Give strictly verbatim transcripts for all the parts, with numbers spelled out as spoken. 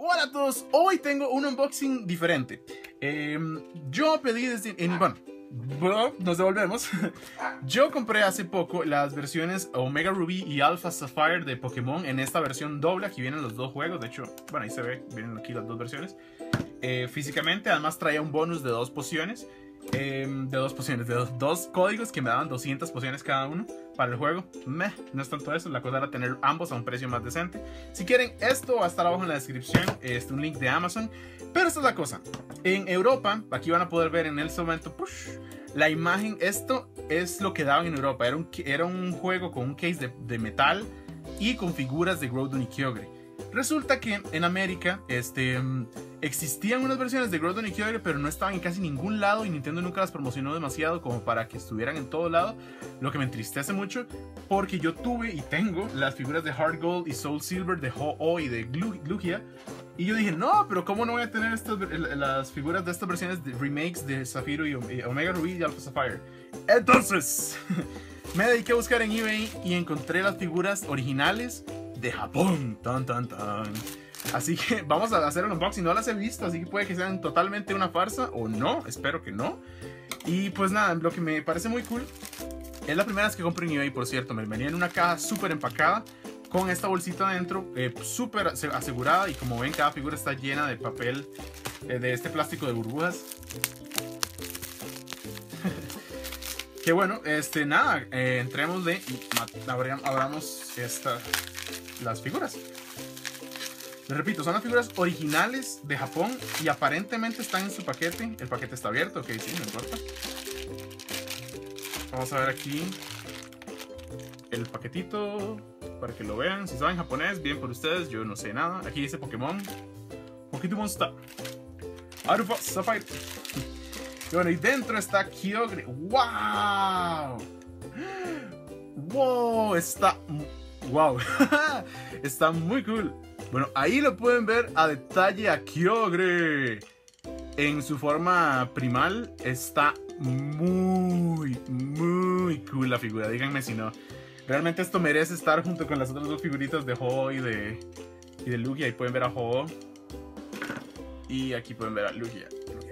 Hola a todos, hoy tengo un unboxing diferente. eh, Yo pedí desde... En, bueno, nos devolvemos. Yo compré hace poco las versiones Omega Ruby y Alpha Sapphire de Pokémon en esta versión doble. Aquí vienen los dos juegos, de hecho, bueno, ahí se ve, vienen aquí las dos versiones eh, físicamente. Además traía un bonus de dos pociones eh, De dos pociones, de dos, dos códigos que me daban doscientas pociones cada uno para el juego. Meh, no es tanto eso, la cosa era tener ambos a un precio más decente. Si quieren, esto va a estar abajo en la descripción, este, un link de Amazon. Pero esta es la cosa, en Europa, aquí van a poder ver en este momento push, la imagen. Esto es lo que daban en Europa. Era un, era un juego con un case de, de metal y con figuras de Groudon y Kyogre. Resulta que en América este, existían unas versiones de Groudon y Kyogre, pero no estaban en casi ningún lado y Nintendo nunca las promocionó demasiado como para que estuvieran en todo lado, lo que me entristece mucho porque yo tuve y tengo las figuras de Heart Gold y Soul Silver de Ho-Oh y de Lugia, y yo dije, no, pero ¿cómo no voy a tener estas, las figuras de estas versiones de remakes de Zafiro y Omega Ruby y Alpha Sapphire? Entonces me dediqué a buscar en eBay y encontré las figuras originales de Japón. Tan, tan, tan. Así que vamos a hacer un unboxing. No las he visto, así que puede que sean totalmente una farsa o no, espero que no. Y pues nada, lo que me parece muy cool, es la primera vez que compro en eBay, por cierto. Me venía en una caja súper empacada con esta bolsita adentro, eh, súper asegurada. Y como ven, cada figura está llena de papel, eh, de este plástico de burbujas. Que bueno, este, nada, eh, entrémosle y abramos esta, las figuras. Les repito, son las figuras originales de Japón y aparentemente están en su paquete. El paquete está abierto, ok, sí, no importa. Vamos a ver aquí el paquetito para que lo vean. Si saben japonés, bien por ustedes, yo no sé nada. Aquí dice Pokémon, Pokémon Star, Alpha Sapphire. Y bueno, y dentro está Kyogre. ¡Wow! ¡Wow! Está... ¡Wow! Está muy cool. Bueno, ahí lo pueden ver a detalle a Kyogre. En su forma primal está muy, muy cool la figura. Díganme si no. Realmente esto merece estar junto con las otras dos figuritas de Ho-Oh y de, y de Lugia. Ahí pueden ver a Ho-Oh. Y aquí pueden ver a Lugia.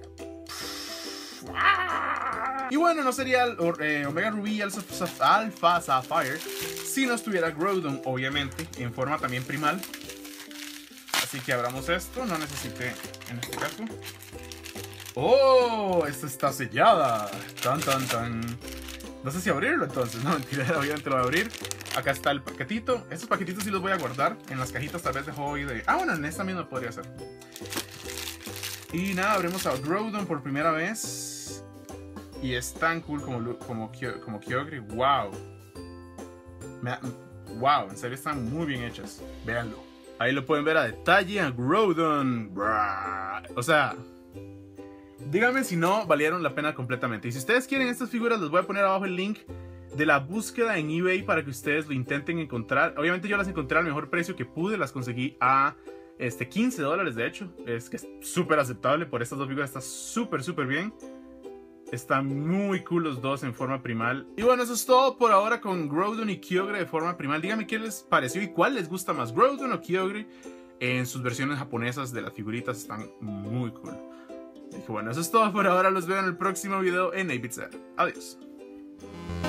Y bueno, no sería eh, Omega Ruby y Alpha Sapphire si no estuviera Groudon, obviamente, en forma también primal. Así que abramos esto, no necesité en este caso. ¡Oh! Esta está sellada. Tan, tan, tan. No sé si abrirlo entonces, no, mentira, obviamente lo voy a abrir. Acá está el paquetito. Estos paquetitos sí los voy a guardar en las cajitas tal vez de Ho-Oh y de... Ah, bueno, en esta misma podría ser. Y nada, abrimos a Groudon por primera vez. Y es tan cool como, como, como Kyogre. ¡Wow! Me, ¡Wow! En serio están muy bien hechas. Véanlo. Ahí lo pueden ver a detalle a Groudon. O sea, díganme si no valieron la pena completamente. Y si ustedes quieren estas figuras, les voy a poner abajo el link de la búsqueda en eBay para que ustedes lo intenten encontrar. Obviamente yo las encontré al mejor precio que pude. Las conseguí a este, quince dólares de hecho. Es que es súper aceptable por estas dos figuras. Está súper, súper bien. Están muy cool los dos en forma primal. Y bueno, eso es todo por ahora con Groudon y Kyogre de forma primal. Díganme qué les pareció y cuál les gusta más, Groudon o Kyogre. En sus versiones japonesas de las figuritas están muy cool. Dije, bueno, eso es todo por ahora. Los veo en el próximo video en eight bit set. Adiós.